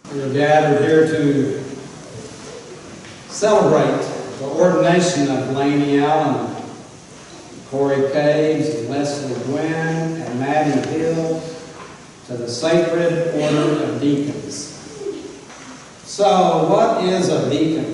We are gathered here to celebrate the ordination of Laney Allen, Corey Caves, and Leslie Gwynn, and Maddie Hill to the Sacred Order of Deacons. So, what is a deacon?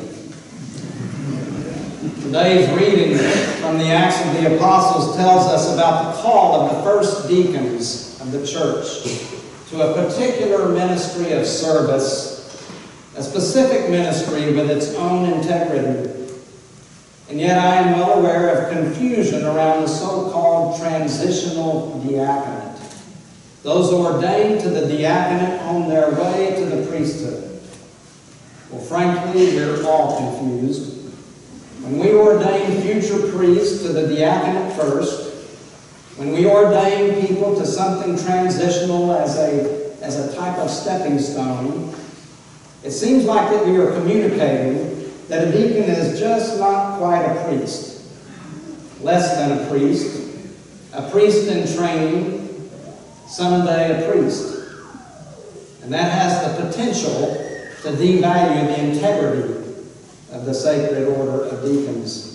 Today's reading from the Acts of the Apostles tells us about the call of the first deacons of the church to a particular ministry of service, a specific ministry with its own integrity. And yet I am well aware of confusion around the so-called transitional diaconate, those ordained to the diaconate on their way to the priesthood. Well, frankly, we're all confused. When we ordain future priests to the diaconate first, when we ordain people to something transitional as a type of stepping stone, it seems like that we are communicating that a deacon is just not quite a priest, less than a priest in training, someday a priest. And that has the potential to devalue the integrity of the Sacred Order of Deacons.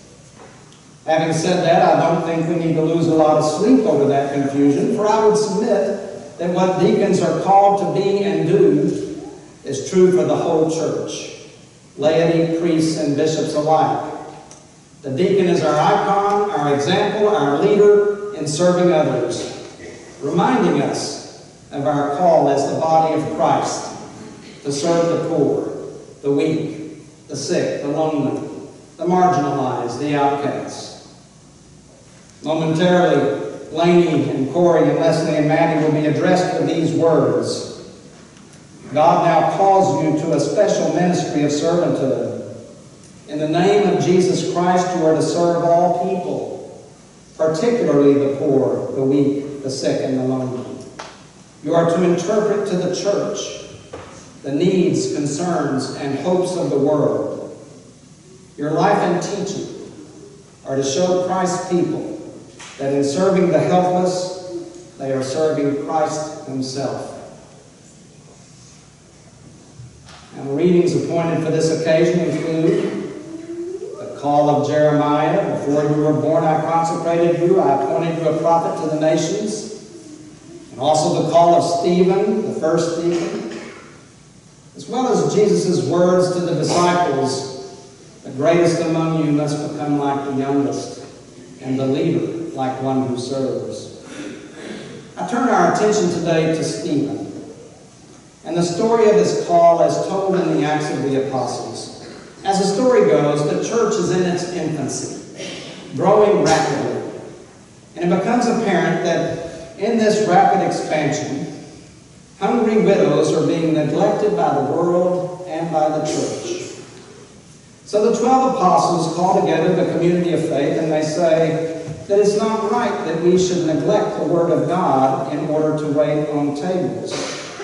Having said that, I don't think we need to lose a lot of sleep over that confusion, for I would submit that what deacons are called to be and do is true for the whole church, laity, priests, and bishops alike. The deacon is our icon, our example, our leader in serving others, reminding us of our call as the body of Christ to serve the poor, the weak, the sick, the lonely, the marginalized, the outcasts. Momentarily, Laney and Corey and Leslie and Maddie will be addressed with these words. God now calls you to a special ministry of servanthood. In the name of Jesus Christ, you are to serve all people, particularly the poor, the weak, the sick, and the lonely. You are to interpret to the church the needs, concerns, and hopes of the world. Your life and teaching are to show Christ's people that in serving the helpless, they are serving Christ himself. And the readings appointed for this occasion include the call of Jeremiah. Before you were born, I consecrated you. I appointed you a prophet to the nations. And also the call of Stephen, the first deacon, as well as Jesus' words to the disciples, the greatest among you must become like the youngest, and the leader like one who serves. I turn our attention today to Stephen, and the story of his call as told in the Acts of the Apostles. As the story goes, the church is in its infancy, growing rapidly, and it becomes apparent that in this rapid expansion, hungry widows are being neglected by the world and by the church. So the 12 apostles call together the community of faith, and they say that it's not right that we should neglect the Word of God in order to wait on tables.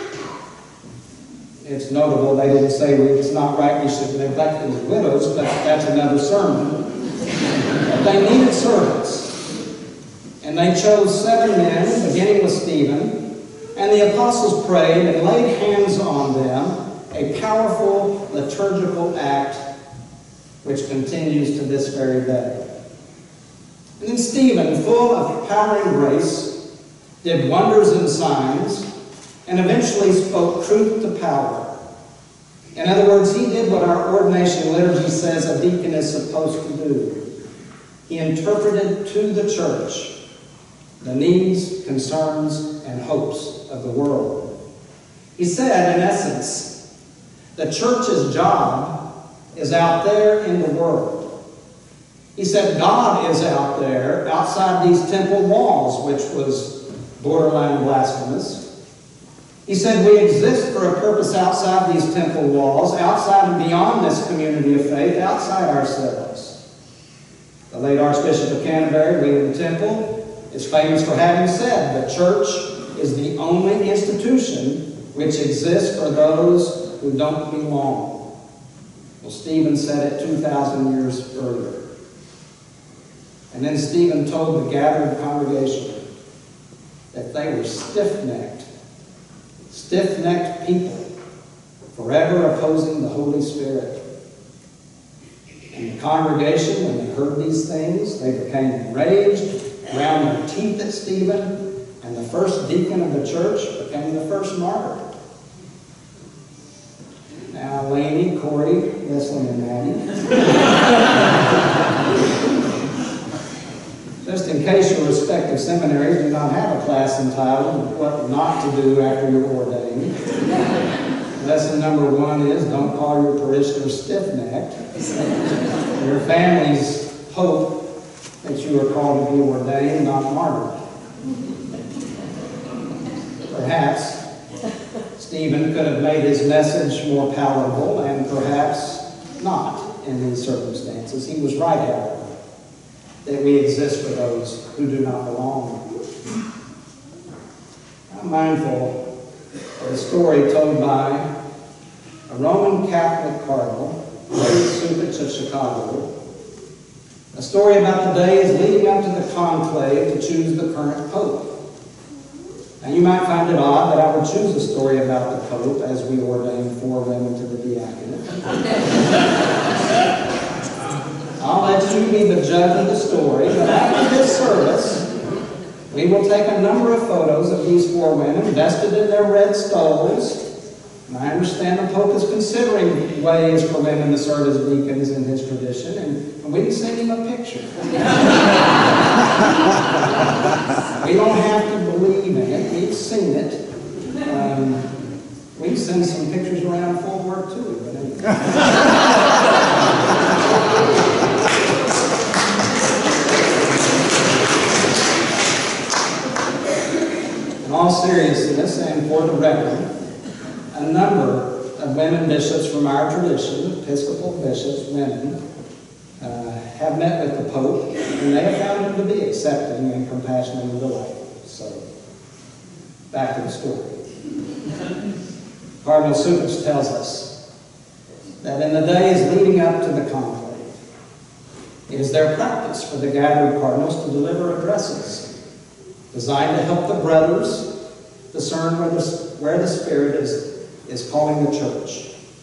It's notable they didn't say it's not right we should neglect these widows, but that's another sermon. But they needed servants. And they chose 7 men, beginning with Stephen, and the apostles prayed and laid hands on them, a powerful liturgical act which continues to this very day. And then Stephen, full of power and grace, did wonders and signs, and eventually spoke truth to power. In other words, he did what our ordination liturgy says a deacon is supposed to do. He interpreted to the church the needs, concerns, and hopes of the world. He said, in essence, the church's job is out there in the world. He said God is out there, outside these temple walls, which was borderline blasphemous. He said we exist for a purpose outside these temple walls, outside and beyond this community of faith, outside ourselves. The late Archbishop of Canterbury, William Temple, is famous for having said the church is the only institution which exists for those who don't belong. Well, Stephen said it 2,000 years earlier. And then Stephen told the gathered congregation that they were stiff-necked people forever opposing the Holy Spirit. And the congregation, when they heard these things, they became enraged, ground their teeth at Stephen, and the first deacon of the church became the first martyr. Now, Laney, Corey, Leslie, and Maddie. Just in case your respective seminaries do not have a class entitled What Not to Do After You're Ordained, lesson number 1 is don't call your parishioners stiff-necked. Your families hope that you are called to be ordained, not martyred. Perhaps Stephen could have made his message more palatable, and perhaps not in these circumstances. He was right, however, that we exist for those who do not belong. I'm mindful of a story told by a Roman Catholic cardinal, Reverend of Chicago, a story about the days leading up to the conclave to choose the current pope. Now, you might find it odd that I would choose a story about the pope as we ordain 4 women to the diaconate. I'll let you be the judge of the story, but after this service, we will take a number of photos of these 4 women vested in their red stoles. And I understand the Pope is considering ways for women to serve as deacons in his tradition, and we can send him a picture. We don't have to believe in it. We've seen it. We send some pictures around Fort Worth too. But anyway. In all seriousness, and for the record, a number of women bishops from our tradition, Episcopal bishops, women, have met with the Pope, and they have found him to be accepting and compassionate and delightful. So, back to the story. Cardinal Supich tells us that in the days leading up to the conclave, it is their practice for the gathered cardinals to deliver addresses designed to help the brothers discern where the Spirit is calling the church.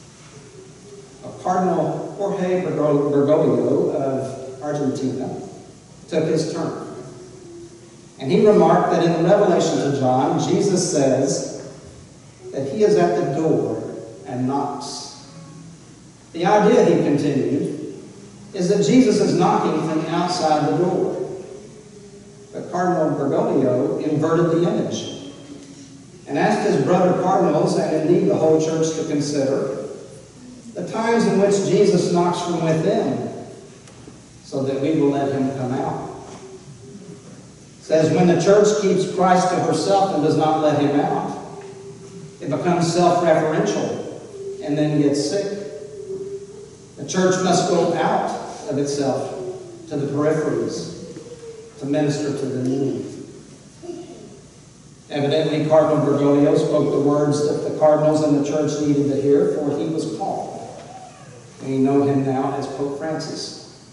Cardinal Jorge Bergoglio of Argentina took his turn. And he remarked that in the Revelation to John, Jesus says that he is at the door and knocks. The idea, he continued, is that Jesus is knocking from outside the door. But Cardinal Bergoglio inverted the image and asked his brother cardinals, and indeed the whole church, to consider the times in which Jesus knocks from within so that we will let him come out. It says when the church keeps Christ to herself and does not let him out, it becomes self-referential and then gets sick. The church must go out of itself to the peripheries to minister to the needy. Evidently, Cardinal Bergoglio spoke the words that the cardinals in the church needed to hear, for he was called. We know him now as Pope Francis.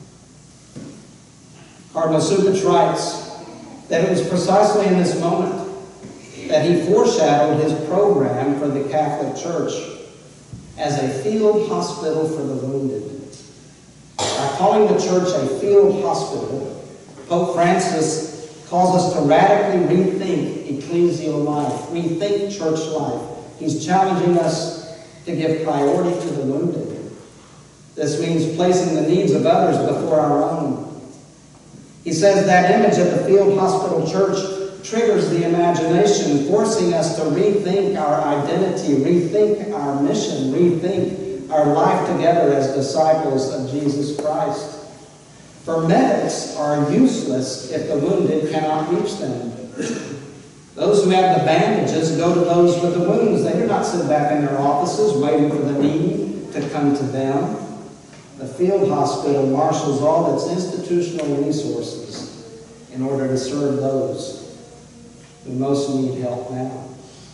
Cardinal Supich writes that it was precisely in this moment that he foreshadowed his program for the Catholic Church as a field hospital for the wounded. By calling the church a field hospital, Pope Francis calls us to radically rethink ecclesial life, rethink church life. He's challenging us to give priority to the wounded. This means placing the needs of others before our own. He says that image of the field hospital church triggers the imagination, forcing us to rethink our identity, rethink our mission, rethink our life together as disciples of Jesus Christ. For medics are useless if the wounded cannot reach them. Those who have the bandages go to those with the wounds. They do not sit back in their offices waiting for the needy to come to them. The field hospital marshals all its institutional resources in order to serve those who most need help now.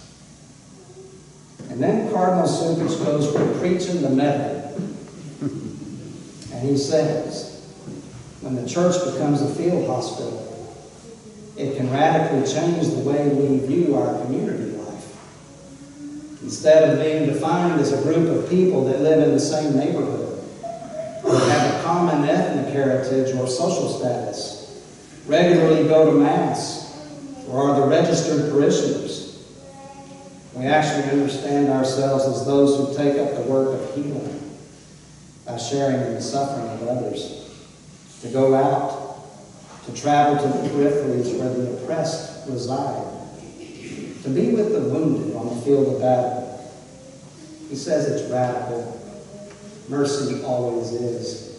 And then Cardinal Supich goes from preaching to meddling. And he says, when the church becomes a field hospital, it can radically change the way we view our community life. instead of being defined as a group of people that live in the same neighborhood, or have a common ethnic heritage or social status, regularly go to Mass, or are the registered parishioners. We actually understand ourselves as those who take up the work of healing by sharing in the suffering of others, to go out, to travel to the peripheries where the oppressed reside, to be with the wounded on the field of battle. He says it's radical. Mercy always is.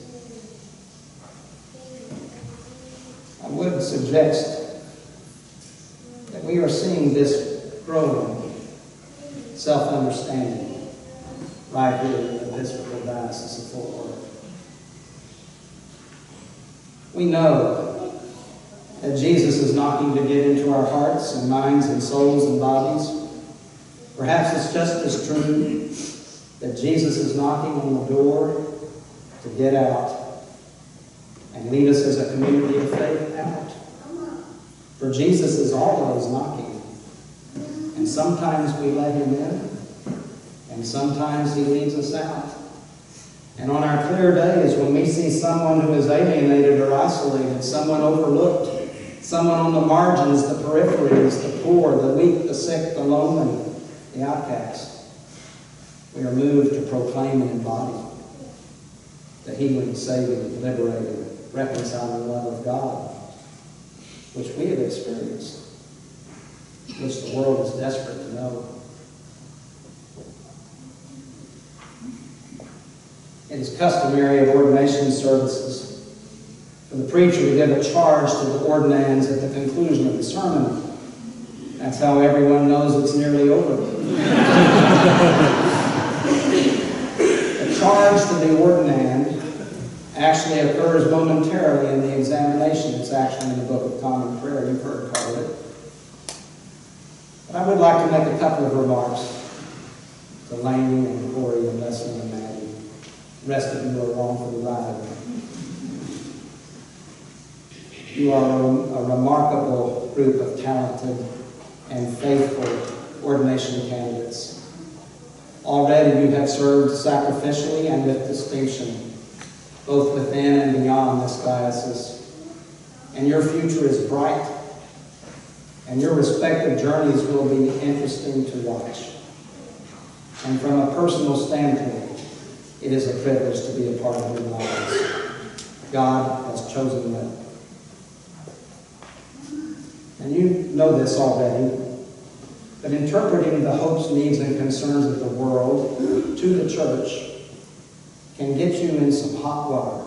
I would suggest that we are seeing this growing self-understanding right here in the Episcopal Diocese of Fort Worth. We know that Jesus is knocking to get into our hearts and minds and souls and bodies. Perhaps it's just as true that Jesus is knocking on the door to get out and lead us as a community of faith out. For Jesus is always knocking. And sometimes we let him in, and sometimes he leads us out. And on our clear days, when we see someone who is alienated or isolated, someone overlooked, someone on the margins, the peripheries, the poor, the weak, the sick, the lonely, the outcast, we are moved to proclaim and embody the healing, saving, liberating, reconciling love of God, which we have experienced, which the world is desperate to know. It is customary at ordination services for the preacher to give a charge to the ordinands at the conclusion of the sermon. That's how everyone knows it's nearly over. The charge to the ordinand actually occurs momentarily in the examination. It's actually in the Book of Common Prayer. You've heard part of it. But I would like to make a couple of remarks to Laney and Corey and Leslie and Maddie. The rest of you are along for the ride. You are a remarkable group of talented and faithful ordination candidates. Already you have served sacrificially and with distinction, both within and beyond this diocese. And your future is bright, and your respective journeys will be interesting to watch. And from a personal standpoint, it is a privilege to be a part of your lives. God has chosen them. And you know this already, but interpreting the hopes, needs, and concerns of the world to the church can get you in some hot water.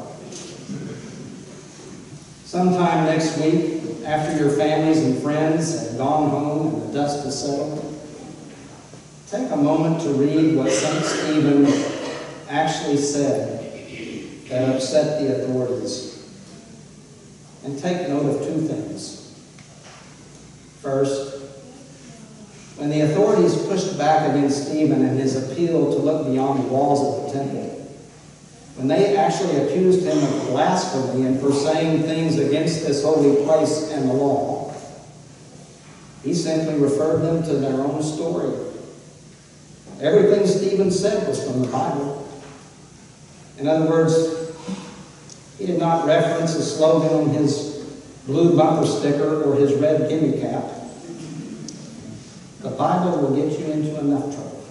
Sometime next week, after your families and friends have gone home and the dust has settled, take a moment to read what St. Stephen actually said that upset the authorities. And take note of two things. First, when the authorities pushed back against Stephen and his appeal to look beyond the walls of the temple, when they actually accused him of blasphemy and for saying things against this holy place and the law, he simply referred them to their own story. Everything Stephen said was from the Bible. In other words, he did not reference a slogan on his blue bumper sticker or his red gimme cap. The Bible will get you into enough trouble.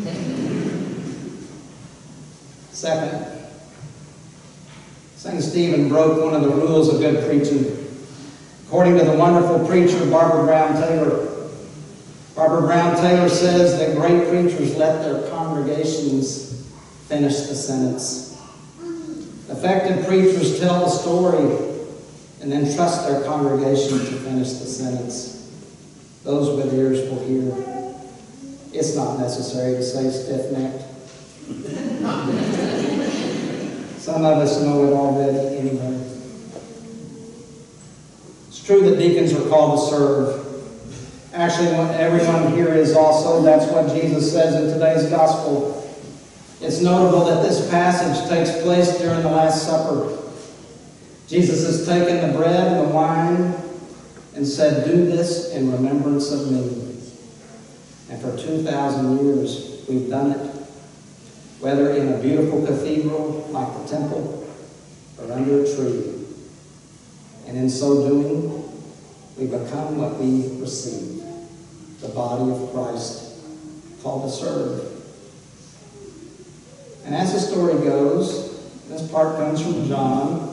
Second, St. Stephen broke one of the rules of good preaching. According to the wonderful preacher Barbara Brown Taylor, Barbara Brown Taylor says that great preachers let their congregations finish the sentence. Effective preachers tell the story and then trust their congregation to finish the sentence. Those with ears will hear. It's not necessary to say stiff-necked. Some of us know it already anyway. It's true that deacons are called to serve. Actually, everyone here is also. That's what Jesus says in today's gospel. It's notable that this passage takes place during the Last Supper. Jesus has taken the bread and the wine and said, "Do this in remembrance of me." And for 2,000 years, we've done it, whether in a beautiful cathedral like the temple or under a tree. And in so doing, we become what we receive, the body of Christ, called to serve. And as the story goes, this part comes from John.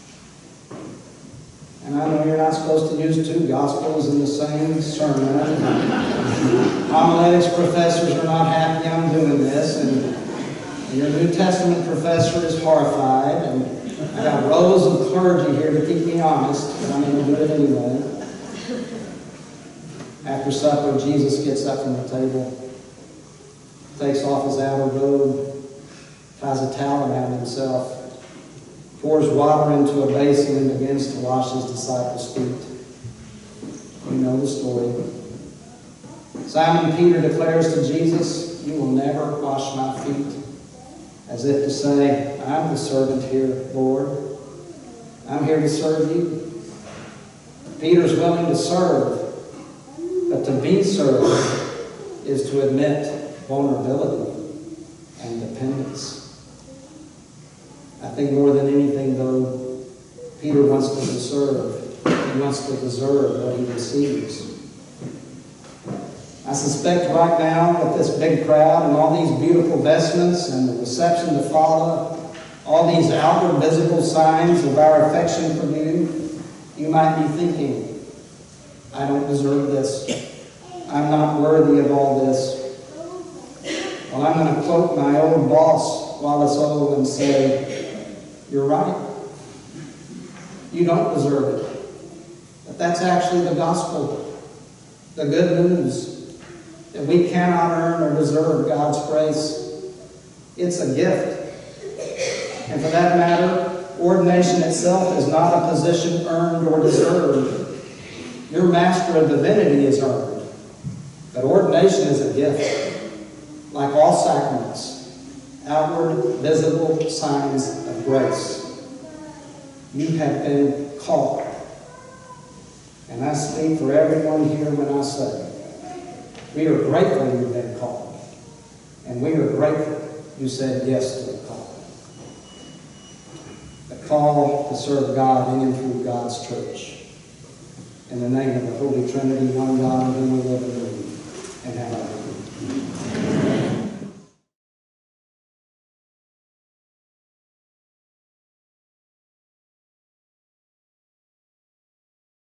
And I know you're not supposed to use two Gospels in the same sermon. Homiletics professors are not happy I'm doing this, and your New Testament professor is horrified, and I got rows of clergy here to keep me honest, but I'm going to do it anyway. After supper, Jesus gets up from the table, takes off his outer robe, ties a towel around himself, pours water into a basin and begins to wash his disciples' feet. You know the story. Simon Peter declares to Jesus, "You will never wash my feet," as if to say, "I'm the servant here, Lord. I'm here to serve you." Peter's willing to serve, but to be served is to admit vulnerability and dependence. I think more than anything, though, Peter wants to deserve. He wants to deserve what he receives. I suspect right now, with this big crowd and all these beautiful vestments and the reception to follow, all these outward visible signs of our affection for you, you might be thinking, "I don't deserve this. I'm not worthy of all this." Well, I'm going to quote my old boss, Wallace O, and say, "You're right. You don't deserve it." But that's actually the gospel, the good news, that we cannot earn or deserve God's grace. It's a gift. And for that matter, ordination itself is not a position earned or deserved. Your Master of Divinity is earned, but ordination is a gift. Like all sacraments, outward, visible signs of grace. You have been called. And I speak for everyone here when I say, we are grateful you've been called. And we are grateful you said yes to the call. The call to serve God in and through God's church. In the name of the Holy Trinity, one God in whom we live and move and have our